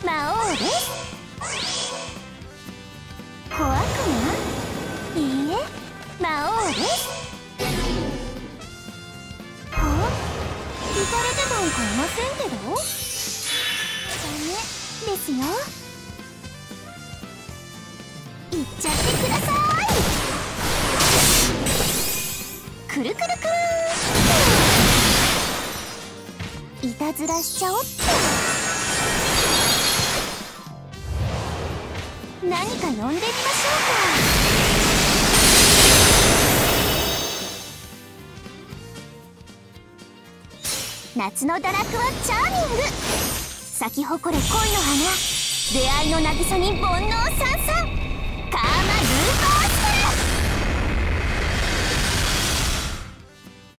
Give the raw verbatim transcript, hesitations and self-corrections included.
魔王です。小悪魔？いいえ、魔王です。は？聞かれてたんかいませんけど。ダメですよ。いっちゃってください。くるくるくるーん。いたずらしちゃおっと。何か呼んでみましょうか。夏の堕落はチャーミング。咲き誇れ恋の花、出会いの渚に煩悩さんさん。カーマルーパー